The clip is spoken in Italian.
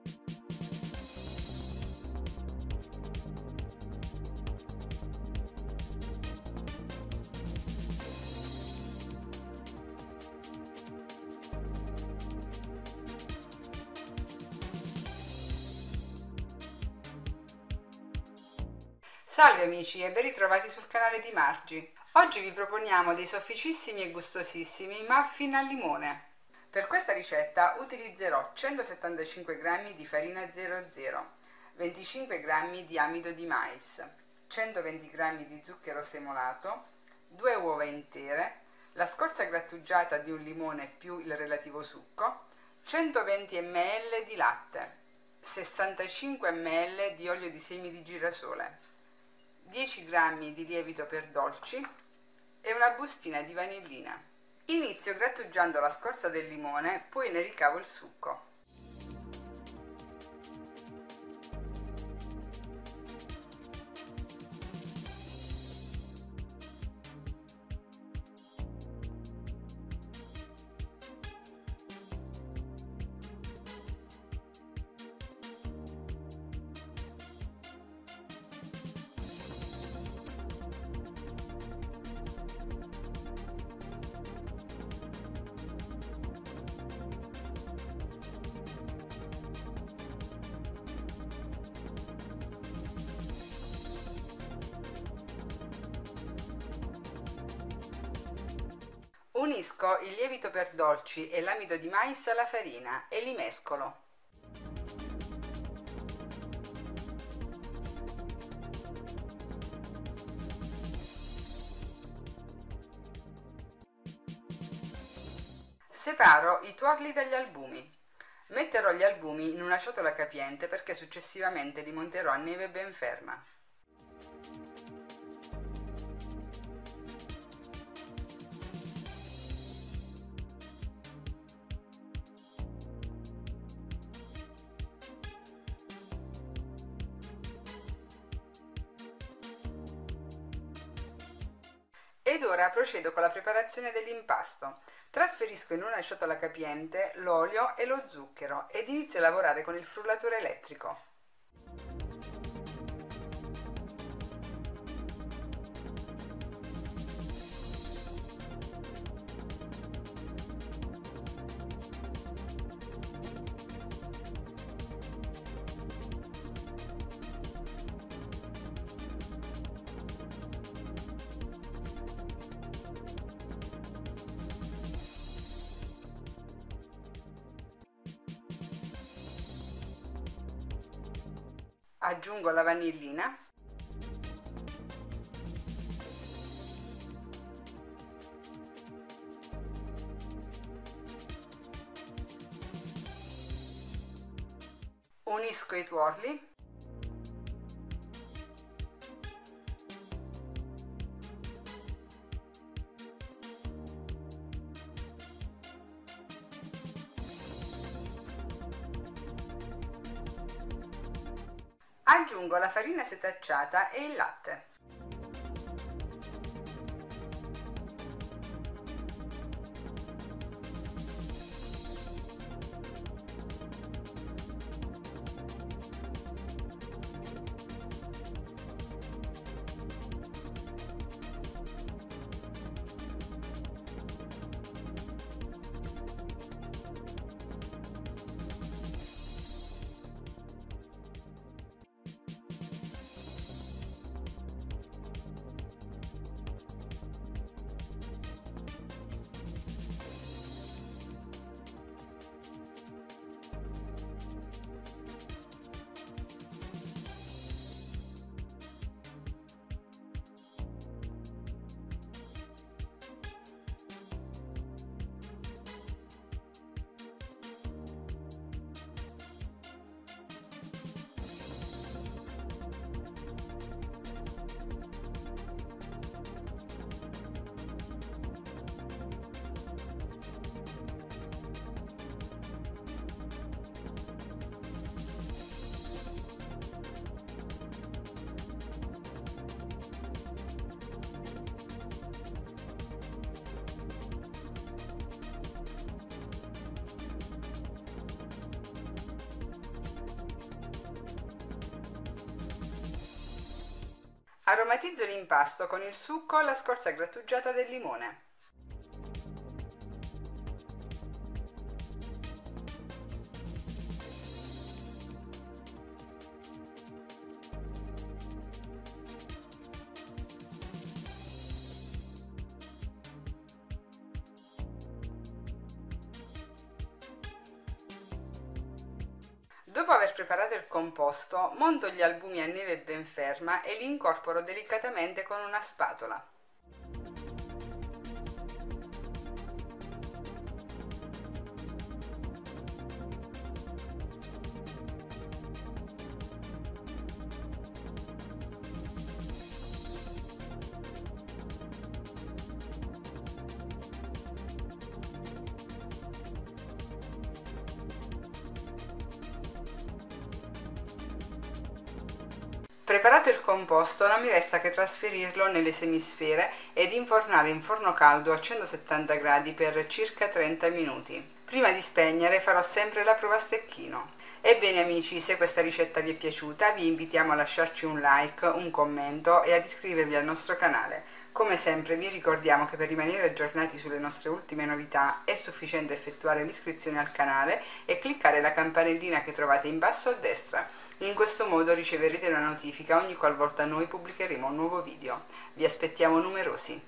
Salve amici e ben ritrovati sul canale di Margi. Oggi vi proponiamo dei sofficissimi e gustosissimi muffin al limone. Per questa ricetta utilizzerò 175 g di farina 00, 25 g di amido di mais, 120 g di zucchero semolato, 2 uova intere, la scorza grattugiata di un limone più il relativo succo, 120 ml di latte, 65 ml di olio di semi di girasole, 10 g di lievito per dolci e una bustina di vanillina. Inizio grattugiando la scorza del limone, poi ne ricavo il succo. Unisco il lievito per dolci e l'amido di mais alla farina e li mescolo. Separo i tuorli dagli albumi. Metterò gli albumi in una ciotola capiente perché successivamente li monterò a neve ben ferma. Ed ora procedo con la preparazione dell'impasto. Trasferisco in una ciotola capiente l'olio e lo zucchero ed inizio a lavorare con il frullatore elettrico. Aggiungo la vanillina unisco i tuorli aggiungo la farina setacciata e il latte. Aromatizzo l'impasto con il succo o la scorza grattugiata del limone. Dopo aver preparato il composto, monto gli albumi a neve ben ferma e li incorporo delicatamente con una spatola. Preparato il composto, non mi resta che trasferirlo nelle semisfere ed infornare in forno caldo a 170 gradi per circa 30 minuti. Prima di spegnere farò sempre la prova a stecchino. Ebbene amici, se questa ricetta vi è piaciuta, vi invitiamo a lasciarci un like, un commento e ad iscrivervi al nostro canale. Come sempre vi ricordiamo che per rimanere aggiornati sulle nostre ultime novità è sufficiente effettuare l'iscrizione al canale e cliccare la campanellina che trovate in basso a destra. In questo modo riceverete una notifica ogni qualvolta noi pubblicheremo un nuovo video. Vi aspettiamo numerosi!